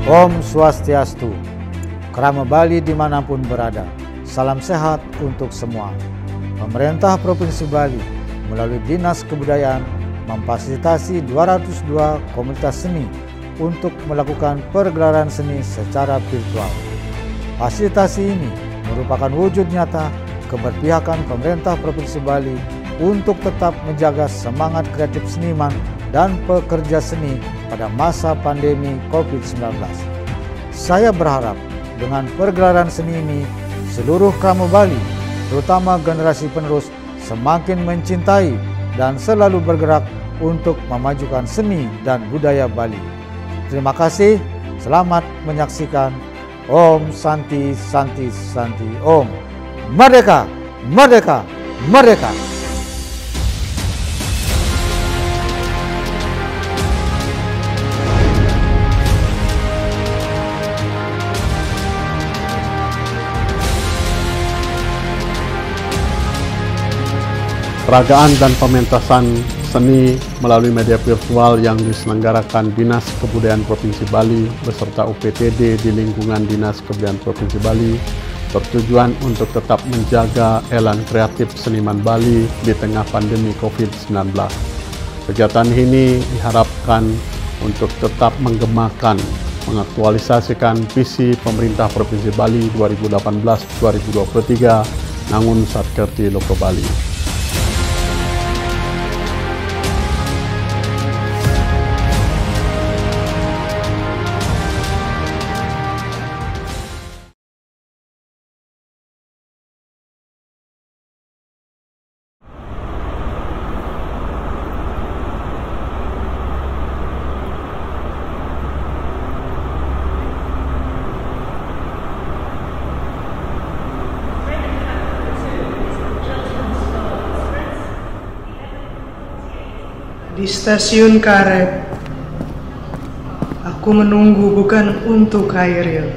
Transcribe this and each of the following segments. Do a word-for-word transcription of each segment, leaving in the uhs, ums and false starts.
Om Swastiastu, Krama Bali dimanapun berada, salam sehat untuk semua. Pemerintah Provinsi Bali melalui Dinas Kebudayaan memfasilitasi dua ratus dua komunitas seni untuk melakukan pergelaran seni secara virtual. Fasilitasi ini merupakan wujud nyata keberpihakan pemerintah Provinsi Bali untuk tetap menjaga semangat kreatif seniman dan pekerja seni pada masa pandemi covid sembilan belas. Saya berharap dengan pergelaran seni ini, seluruh Krama Bali, terutama generasi penerus, semakin mencintai dan selalu bergerak untuk memajukan seni dan budaya Bali. Terima kasih, selamat menyaksikan. Om Santi Santi Santi Om. Merdeka! Merdeka! Merdeka! Peragaan dan pementasan seni melalui media virtual yang diselenggarakan Dinas Kebudayaan Provinsi Bali beserta U P T D di lingkungan Dinas Kebudayaan Provinsi Bali bertujuan untuk tetap menjaga elan kreatif seniman Bali di tengah pandemi covid sembilan belas. Kegiatan ini diharapkan untuk tetap menggemakan, mengaktualisasikan visi pemerintah Provinsi Bali dua ribu delapan belas sampai dua ribu dua puluh tiga Nangun Satkerti Loko Bali. Di stasiun Karet, aku menunggu bukan untuk Hairil.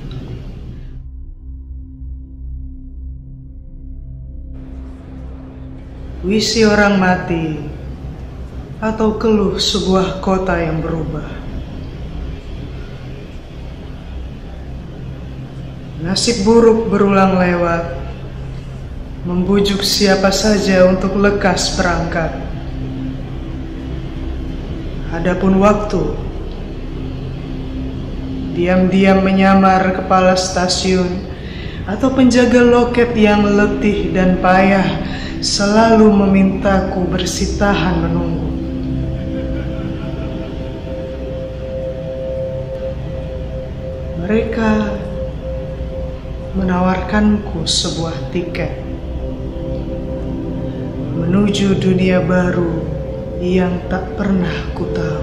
Wisi orang mati atau keluh sebuah kota yang berubah. Nasib buruk berulang lewat, membujuk siapa saja untuk lekas berangkat. Adapun waktu, diam-diam menyamar kepala stasiun atau penjaga loket yang letih dan payah selalu memintaku bersitahan menunggu. Mereka menawarkanku sebuah tiket menuju dunia baru yang tak pernah ku tahu.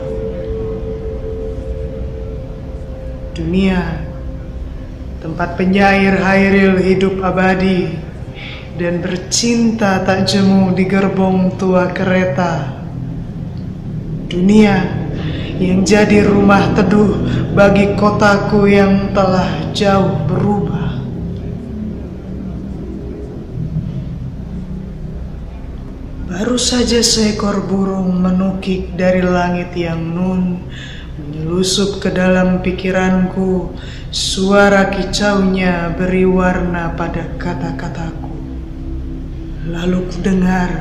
Dunia tempat penyair Hairil hidup abadi dan bercinta tak jemu di gerbong tua kereta. Dunia yang jadi rumah teduh bagi kotaku yang telah jauh berubah. Baru saja seekor burung menukik dari langit yang nun, menyelusup ke dalam pikiranku. Suara kicaunya beri warna pada kata-kataku. Lalu kudengar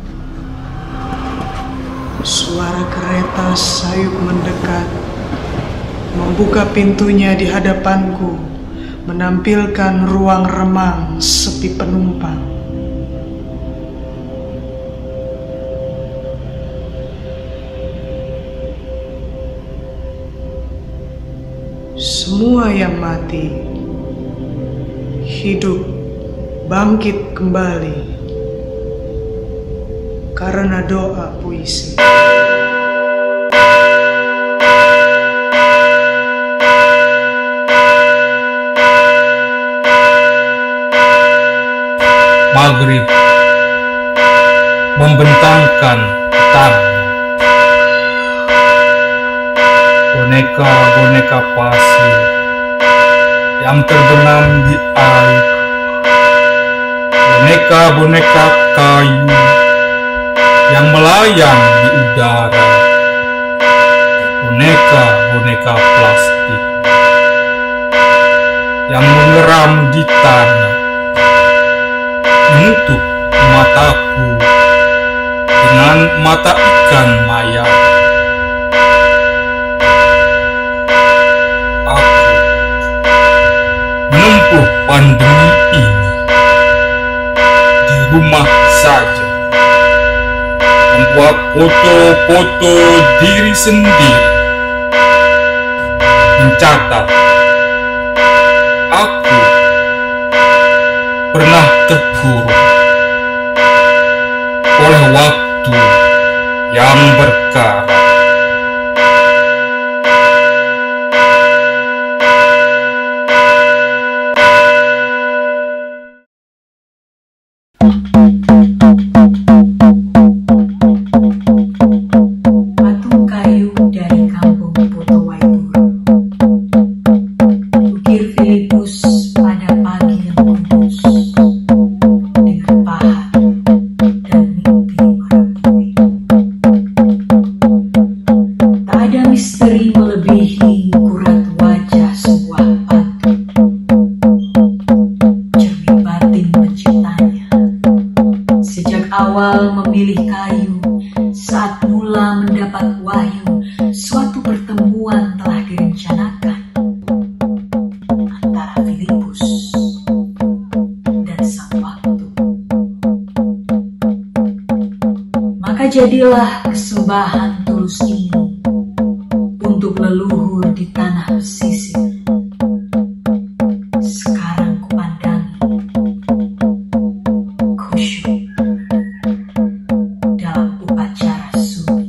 suara kereta sayup mendekat, membuka pintunya di hadapanku, menampilkan ruang remang sepi penumpang. Semua yang mati, hidup, bangkit kembali karena doa puisi. Maghrib membentangkan petangnya. Boneka-boneka pasir yang terbenam di air, boneka-boneka kayu yang melayang di udara, boneka-boneka plastik yang mengeram di tanah, menutup mataku dengan mata ikan maya. Aku menempuh pandemi ini di rumah saja, membuat foto-foto diri sendiri, mencatat aku pernah terkurung oleh waktu yang berkarat. Patung kayu dari kampung Potowaipuro. Ukir Filipus pada pagi yang kudus, dengan pahat dan mimpi meramui. Tak ada misteri melebihi kurat wajah sebuah patung, cermin batin penciptanya. Sejak awal memilih kayu, saat mula mendapat wahyu, suatu pertemuan telah direncanakan antara Filipus dan sang waktu. Maka jadilah kesembahan tulus ini untuk leluhur di tanah pesisir. Sekarang kupandangi khusyuk dalam upacara sunyi.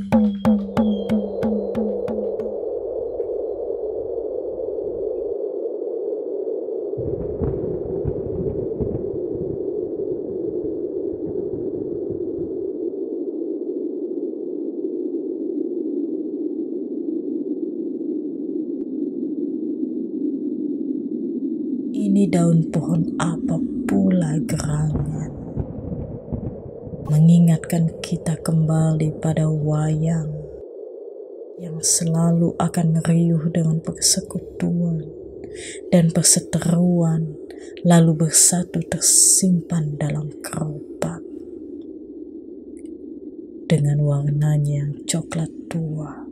Ini daun pohon apa pula gerangan, mengingatkan kita kembali pada wayang yang selalu akan riuh dengan persekutuan dan perseteruan, lalu bersatu tersimpan dalam keropak dengan warnanya yang coklat tua.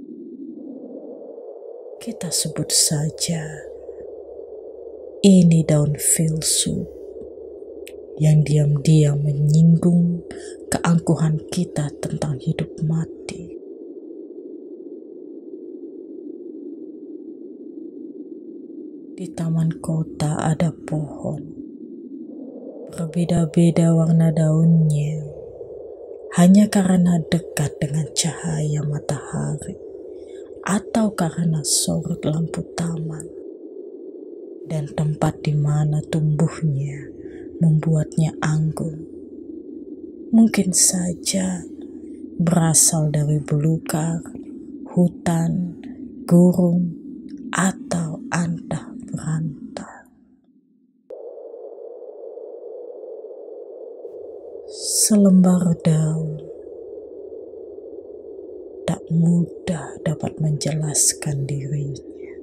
Kita sebut saja ini daun filsuf yang diam-diam menyinggung keangkuhan kita tentang hidup mati. Di taman kota ada pohon, berbeda-beda warna daunnya, hanya karena dekat dengan cahaya matahari atau karena sorot lampu taman. Dan tempat di mana tumbuhnya membuatnya anggun. Mungkin saja berasal dari belukar, hutan, gurun, atau antah berantah. Selembar daun tak mudah dapat menjelaskan dirinya.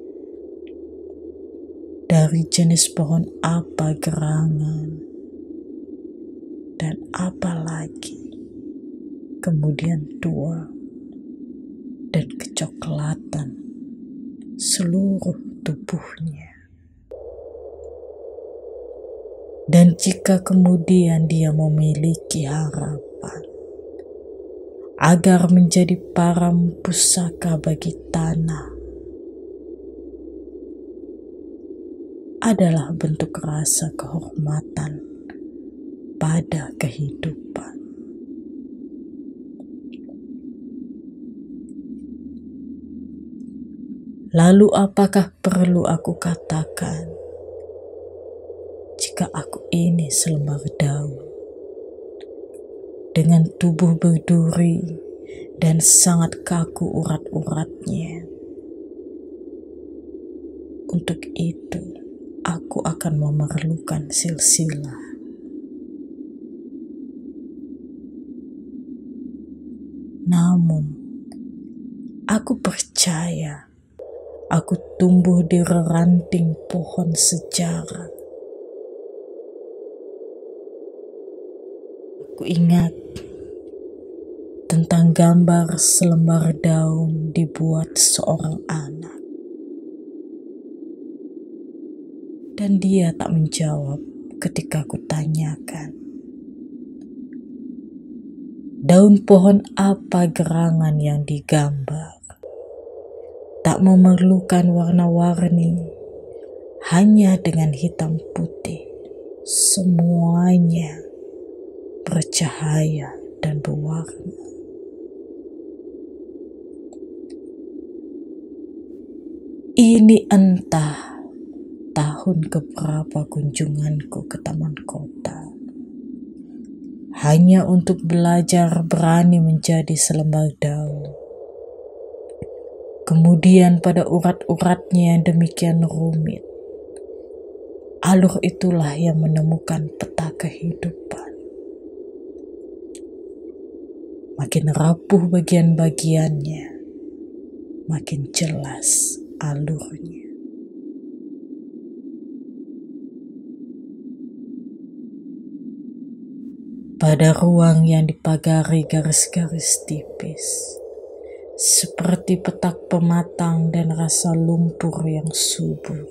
Dari jenis pohon apa gerangan, dan apa lagi, kemudian tua dan kecoklatan seluruh tubuhnya. Dan jika kemudian dia memiliki harapan agar menjadi param pusaka bagi tanah, adalah bentuk rasa kehormatan pada kehidupan. Lalu apakah perlu aku katakan jika aku ini selembar daun dengan tubuh berduri dan sangat kaku urat-uratnya? Untuk itu aku akan memerlukan silsilah. Namun, aku percaya aku tumbuh di ranting pohon sejarah. Aku ingat tentang gambar selembar daun dibuat seorang anak. Dan dia tak menjawab ketika aku tanyakan, daun pohon apa gerangan yang digambar? Tak memerlukan warna-warni, hanya dengan hitam putih. Semuanya bercahaya dan berwarna. Ini entah tahun keberapa kunjunganku ke taman kota. Hanya untuk belajar berani menjadi selembar daun. Kemudian pada urat-uratnya yang demikian rumit, alur itulah yang menemukan peta kehidupan. Makin rapuh bagian-bagiannya, makin jelas alurnya. Pada ruang yang dipagari garis-garis tipis, seperti petak pematang dan rasa lumpur yang subur,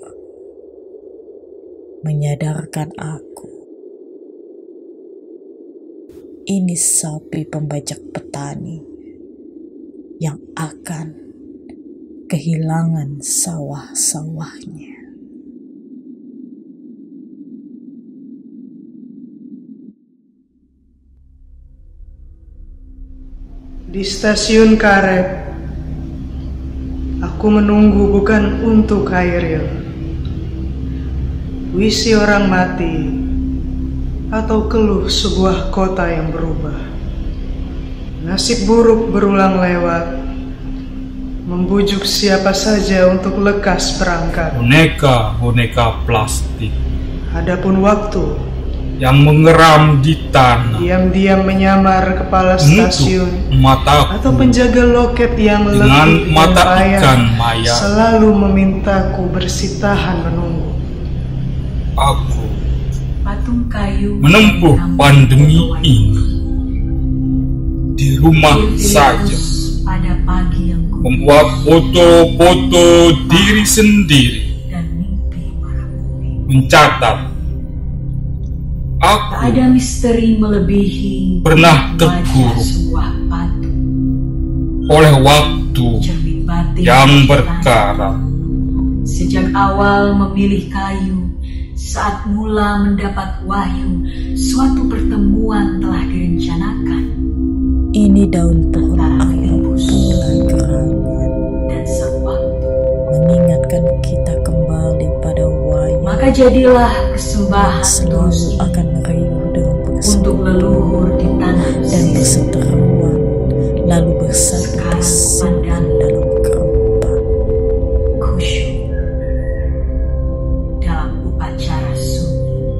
menyadarkan aku, ini sapi pembajak petani yang akan kehilangan sawah-sawahnya. Di stasiun karet, aku menunggu bukan untuk Hairil, puisi orang mati, atau keluh sebuah kota yang berubah. Nasib buruk berulang lewat, membujuk siapa saja untuk lekas berangkat. Boneka-boneka plastik Adapun waktu yang mengeram di tanah, diam-diam menyamar kepala stasiun mataku atau penjaga loket yang dengan letih dan mata payah ikan maya. selalu memintaku bersitahan menunggu. Aku Patung kayu menempuh yang pandemi bertuai ini di rumah Dilihat saja, pada pagi yang gugur membuat foto-foto diri sendiri, dan mimpi para bumi. mencatat Tak aku ada misteri melebihi pernah wajah terkurung sebuah patung, oleh waktu cermin batin yang di berkarat. tanah. Sejak awal memilih kayu, saat mula mendapat wahyu, suatu pertemuan telah direncanakan. Ini daun pohon Antara air Olympus mulai gerangan, dan sang waktu. mengingatkan kita kembali pada wayang Maka jadilah persembahan selalu tulus ini akan meriuh dengan untuk bersemangat leluhur di tanah dan sisi. berseteruan, lalu bersatu Sekarang bersimpan pandang dalam keropan. khusyuk dalam upacara sunyi.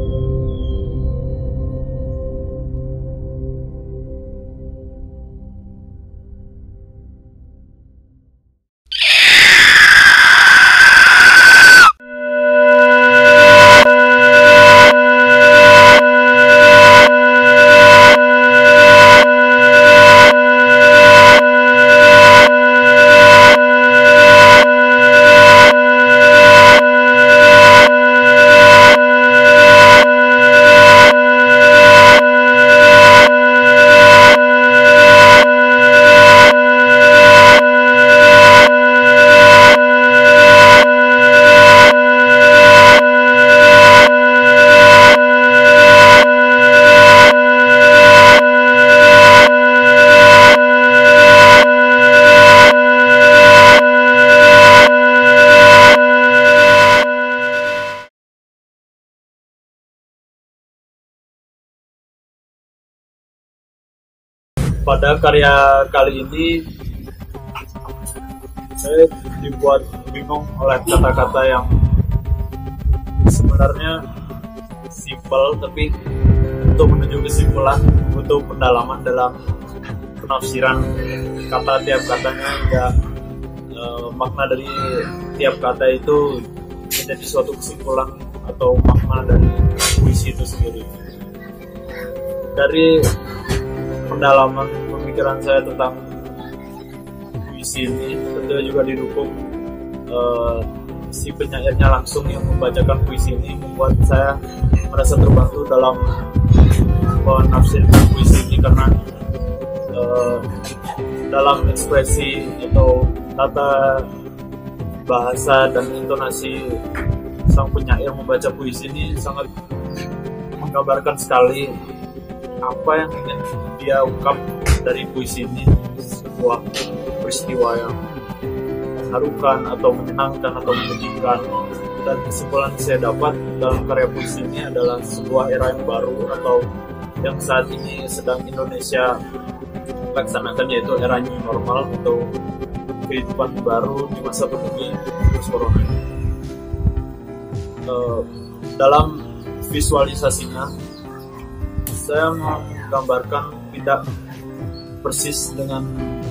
Pada karya kali ini saya dibuat bingung oleh kata-kata yang sebenarnya simpel, tapi untuk menuju kesimpulan butuh pendalaman dalam penafsiran kata tiap katanya hingga e, uh, makna dari tiap kata itu menjadi suatu kesimpulan atau makna dari puisi itu sendiri. Dari pendalaman pemikiran saya tentang puisi ini, tentunya juga didukung uh, si penyairnya langsung yang membacakan puisi ini, membuat saya merasa terbantu dalam menafsirkan puisi ini, karena uh, dalam ekspresi atau tata bahasa dan intonasi sang penyair membaca puisi ini sangat menggambarkan sekali apa yang ingin dia ungkap dari puisi ini, sebuah peristiwa yang mengharukan atau menyenangkan atau menyedihkan. Dan kesimpulan saya dapat dalam karya puisi ini adalah sebuah era yang baru atau yang saat ini sedang Indonesia laksanakan, yaitu era new normal atau kehidupan baru di masa pandemi virus corona. Uh, dalam visualisasinya saya menggambarkan tidak persis dengan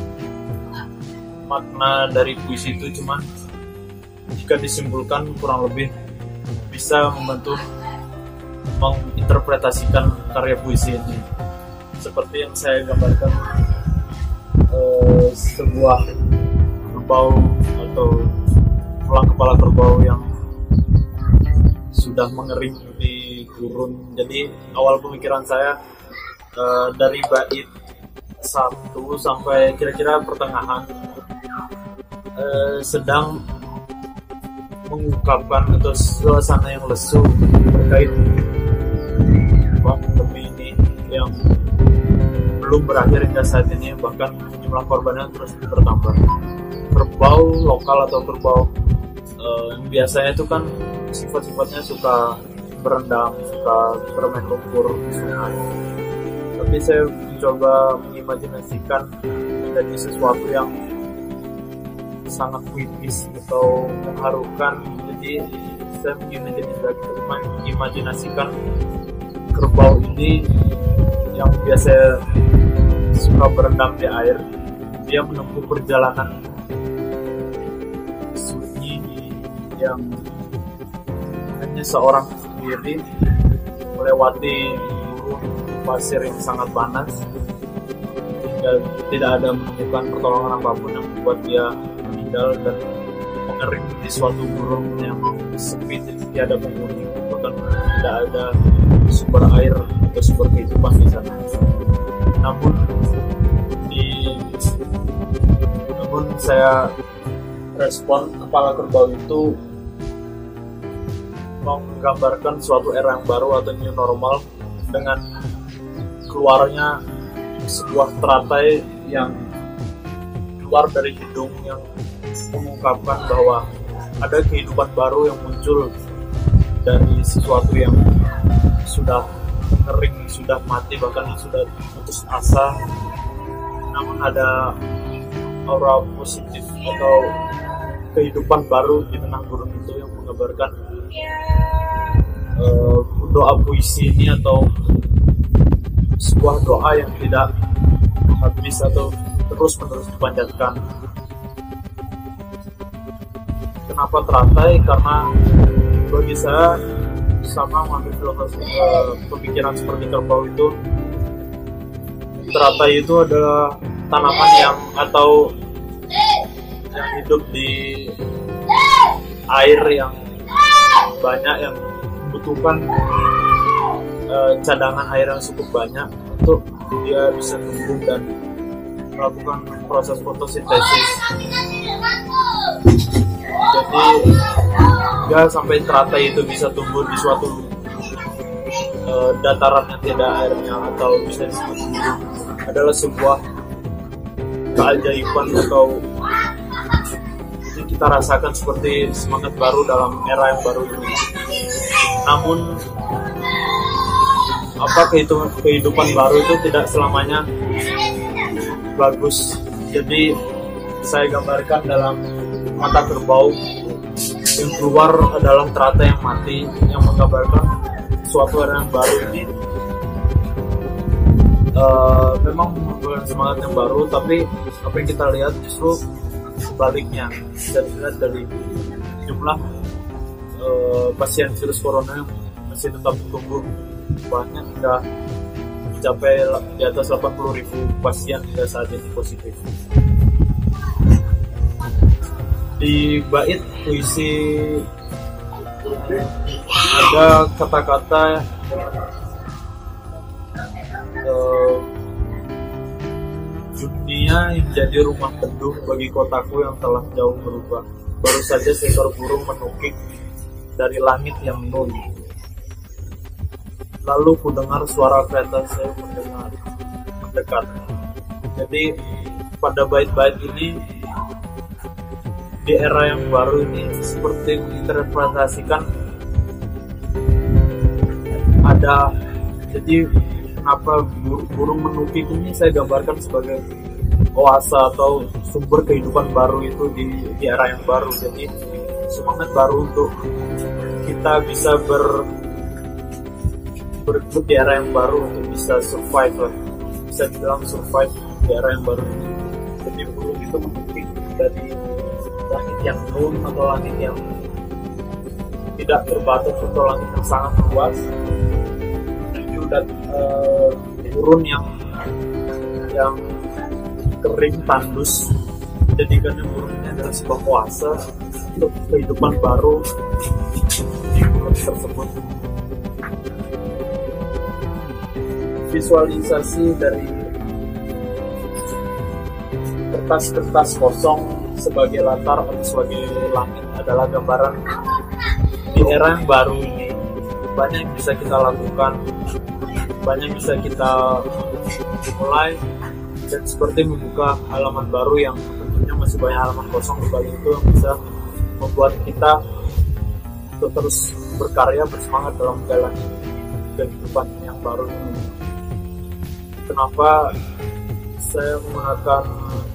makna dari puisi itu, cuman jika disimpulkan kurang lebih bisa membantu menginterpretasikan karya puisi ini. Seperti yang saya gambarkan, eh, sebuah kerbau atau tulang kepala kerbau yang sudah mengering di gurun. Jadi awal pemikiran saya eh, dari bait satu sampai kira-kira pertengahan eh, sedang mengungkapkan atau suasana yang lesu terkait pandemi ini yang belum berakhir hingga saat ini, bahkan jumlah korbannya terus bertambah. Kerbau lokal atau kerbau uh, yang biasanya itu kan sifat-sifatnya suka berendam, suka bermain lumpur di sungai. Tapi saya mencoba mengimajinasikan menjadi sesuatu yang sangat puitis atau mengharukan. Jadi saya mengimajinasikan kerbau ini yang biasa suka berendam di air, dia menempuh perjalanan sunyi yang hanya seorang sendiri melewati gurun pasir yang sangat panas hingga tidak ada menemukan pertolongan apapun yang membuat dia meninggal dan mengering di suatu gurun yang sepi, tiada penghuni, bahkan tidak ada sumber air atau sumber kehidupan di sana. Namun di namun saya respon kepala kerbau itu menggambarkan suatu era yang baru atau new normal dengan keluarnya sebuah teratai yang keluar dari hidung yang mengungkapkan bahwa ada kehidupan baru yang muncul dari sesuatu yang sudah kering, sudah mati, bahkan sudah putus asa. Namun ada aura positif atau kehidupan baru di tengah gurun itu yang menggambarkan uh, doa puisi ini atau sebuah doa yang tidak habis atau terus-menerus dipanjatkan. Kenapa teratai? Karena bagi saya sama mengambil filosofi uh, pemikiran seperti kerbau itu, teratai itu adalah tanaman yang atau yang hidup di air yang banyak, yang membutuhkan uh, cadangan air yang cukup banyak untuk dia bisa tumbuh dan melakukan proses fotosintesis. Jadi hingga sampai teratai itu bisa tumbuh di suatu uh, dataran yang tidak airnya atau bisa disebut adalah sebuah keajaiban atau yang kita rasakan seperti semangat baru dalam era yang baru ini. Namun apa kehidupan, kehidupan baru itu tidak selamanya bagus. Jadi saya gambarkan dalam mata kerbau yang keluar adalah teratai yang mati, yang menggambarkan suatu era yang baru ini uh, memang bukan semangat yang baru, tapi apa yang kita lihat justru sebaliknya bisa dilihat dari jumlah uh, pasien virus corona yang masih tetap tumbuh banyak hingga mencapai di atas delapan puluh ribu pasien hingga saat ini positif. Di bait puisi ada kata-kata uh, dunia yang jadi rumah teduh bagi kotaku yang telah jauh berubah. Baru saja seekor burung menukik dari langit yang nul. Lalu ku dengar suara kereta saya mendengar mendekat. Jadi pada bait-bait ini di era yang baru ini seperti menginterpretasikan ada, jadi kenapa burung menukik ini saya gambarkan sebagai oasa atau sumber kehidupan baru itu di, di era yang baru. Jadi semangat baru untuk kita bisa ber berikut di era yang baru untuk bisa survive lah. Bisa dibilang survive di era yang baru ini. Jadi burung itu menukik dari langit yang nun atau langit yang tidak terbatas atau langit yang sangat luas menuju dan uh, turun yang yang kering tandus, jadikannya burungnya adalah sebuah kuasa untuk kehidupan baru di burung tersebut. Visualisasi dari kertas-kertas kosong sebagai latar atau sebagai langit adalah gambaran di era yang baru ini. Banyak yang bisa kita lakukan, banyak yang bisa kita mulai, dan seperti membuka halaman baru yang tentunya masih banyak halaman kosong di balik itu yang bisa membuat kita untuk terus berkarya, bersemangat dalam menjalani kehidupan yang baru ini. Kenapa saya menggunakan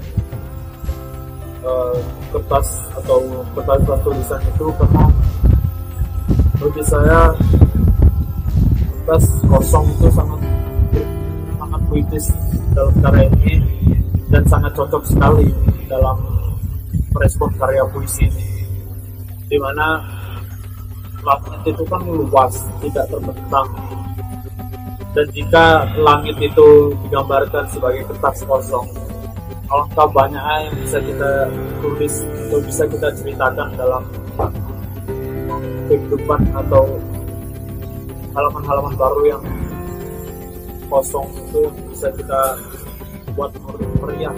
uh, kertas atau kertas tulisan itu? Karena bagi saya kertas kosong itu sangat sangat puitis dalam karya ini dan sangat cocok sekali dalam merespon karya puisi ini, dimana langit itu kan luas, tidak terbentang, dan jika langit itu digambarkan sebagai kertas kosong, alangkah banyaknya yang bisa kita tulis atau bisa kita ceritakan dalam kehidupan atau halaman-halaman baru yang kosong itu bisa kita buat meriah.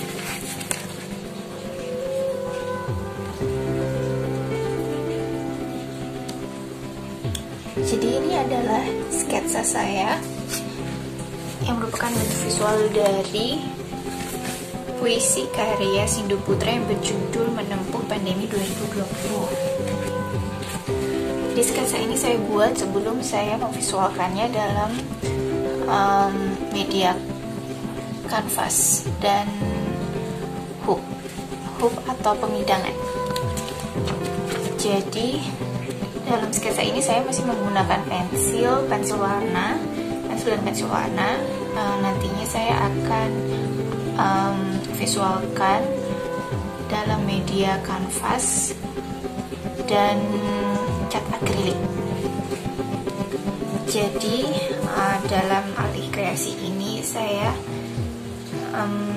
Jadi ini adalah sketsa saya yang merupakan bentuk visual dari puisi karya Sindu Putra yang berjudul Menempuh Pandemi dua ribu dua puluh. Di sketsa ini saya buat sebelum saya memvisualkannya dalam um, media kanvas dan hoop, hoop atau pemidangan. Jadi dalam sketsa ini saya masih menggunakan pensil, pensil warna, pensil dan pensil warna. Uh, nantinya saya akan um, visualkan dalam media kanvas dan cat akrilik. Jadi uh, dalam alih kreasi ini saya um,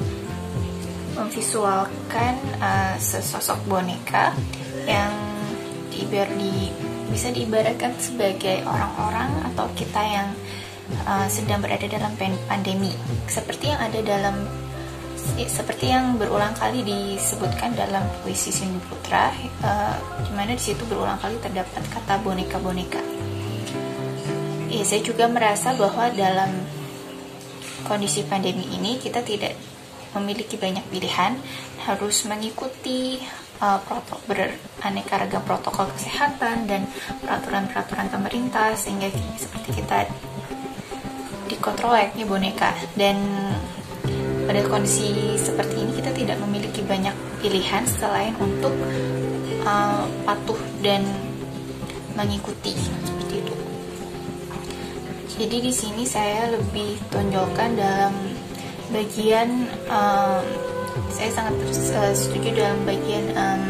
memvisualkan uh, sesosok boneka yang diibar di bisa diibaratkan sebagai orang-orang atau kita yang uh, sedang berada dalam pandemi, seperti yang ada dalam seperti yang berulang kali disebutkan dalam puisi Sindu Putra, uh, di mana di situ berulang kali terdapat kata boneka-boneka. Ya, saya juga merasa bahwa dalam kondisi pandemi ini kita tidak memiliki banyak pilihan, harus mengikuti uh, protokol beraneka ragam protokol kesehatan dan peraturan-peraturan pemerintah, sehingga seperti kita dikontrol layaknya boneka. Dan pada kondisi seperti ini kita tidak memiliki banyak pilihan selain untuk uh, patuh dan mengikuti seperti itu. Jadi di sini saya lebih tonjolkan dalam bagian um, saya sangat uh, setuju dalam bagian um,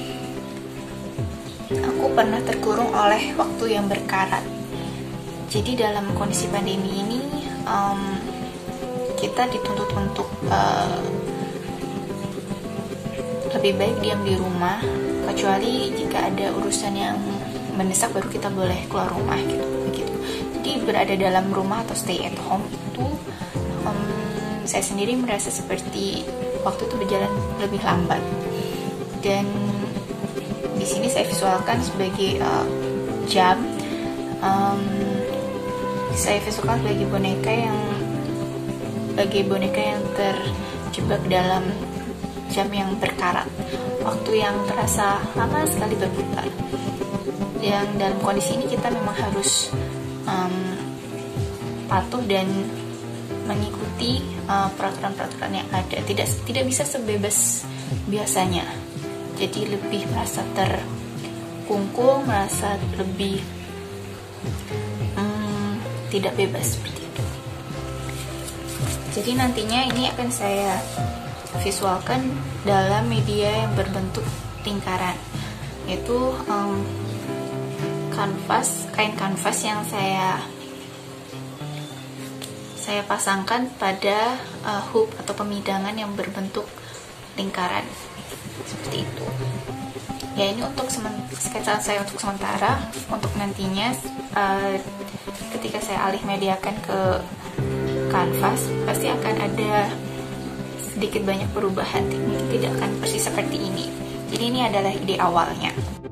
aku pernah terkurung oleh waktu yang berkarat. Jadi dalam kondisi pandemi ini um, kita dituntut untuk uh, lebih baik diam di rumah, kecuali jika ada urusan yang mendesak baru kita boleh keluar rumah gitu begitu. Jadi berada dalam rumah atau stay at home itu um, saya sendiri merasa seperti waktu itu berjalan lebih lambat, dan di sini saya visualkan sebagai uh, jam, um, saya visualkan sebagai boneka yang sebagai boneka yang terjebak dalam jam yang berkarat, waktu yang terasa lama sekali berputar. Yang dalam kondisi ini kita memang harus um, patuh dan mengikuti uh, peraturan-peraturan yang ada. Tidak tidak bisa sebebas biasanya. Jadi lebih merasa terkungkung, merasa lebih um, tidak bebas seperti itu. Jadi nantinya ini akan saya visualkan dalam media yang berbentuk lingkaran, yaitu um, kanvas, kain kanvas yang saya saya pasangkan pada uh, hoop atau pemidangan yang berbentuk lingkaran seperti itu. Ya, ini untuk sketsa saya untuk sementara. Untuk nantinya uh, ketika saya alih mediakan ke kanvas, pasti akan ada sedikit banyak perubahan. Mungkin tidak akan persis seperti ini. Jadi ini adalah ide awalnya.